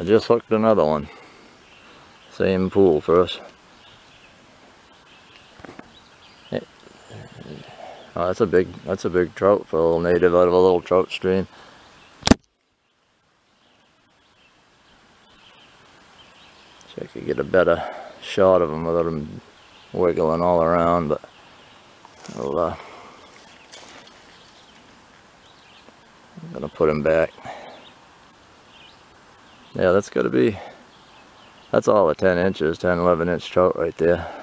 I just hooked another one. Same pool first. Oh, that's a big trout for a little native out of a little trout stream. See if I could get a better shot of him without him wiggling all around, but I'm gonna put him back. Yeah, that's all a 10 inches, 10, 11 inch trout right there.